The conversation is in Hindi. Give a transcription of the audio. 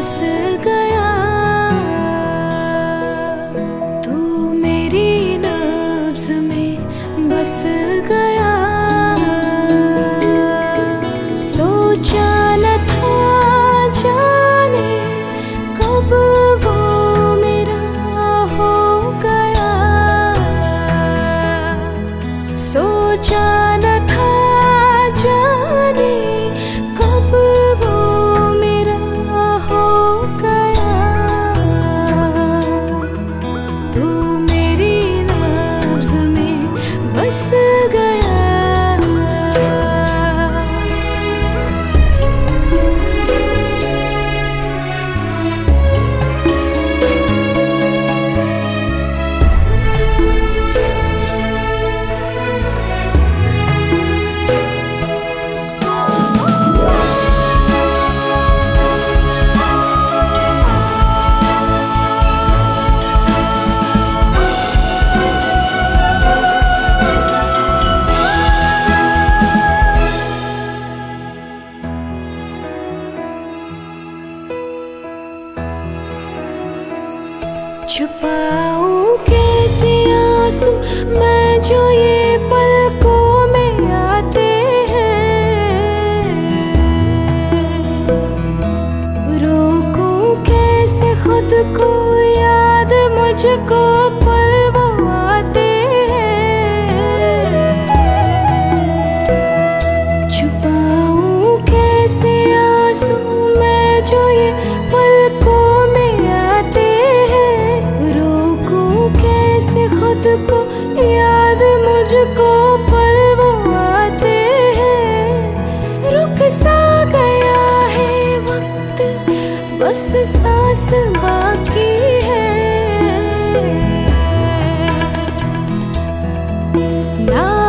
बस गया, तू मेरी नब्ज़ में बस गया। सोचा न था जाने कब वो मेरा हो गया, सोचा न था जाने कब वो मेरा हो गया। तू मेरी नब्ज़ में बस गया। छुपाऊं कैसे आंसू मैं जो ये पलकों में आते हैं, रोकूं कैसे खुद को याद मुझको पल वो आते हैं। छुपाऊं कैसे आंसू मैं जो ये पलकों में आते हैं, रोकूं कैसे खुद को याद मुझको पल वो आते हैं। रुक सा गया है वक्त, बस सांस बाकी है। ना